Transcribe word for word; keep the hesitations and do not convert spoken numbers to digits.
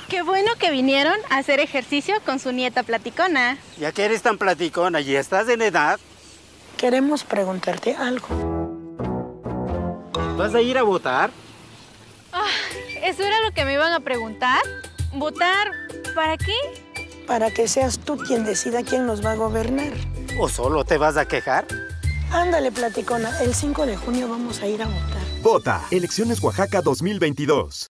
Qué bueno que vinieron a hacer ejercicio con su nieta platicona. Ya que eres tan platicona y estás en edad, queremos preguntarte algo. ¿vas a ir a votar? Ah, ¿eso era lo que me iban a preguntar? ¿Votar para qué? Para que seas tú quien decida quién nos va a gobernar. ¿O solo te vas a quejar? Ándale, platicona, el cinco de junio vamos a ir a votar. Vota. Elecciones Oaxaca dos mil veintidós.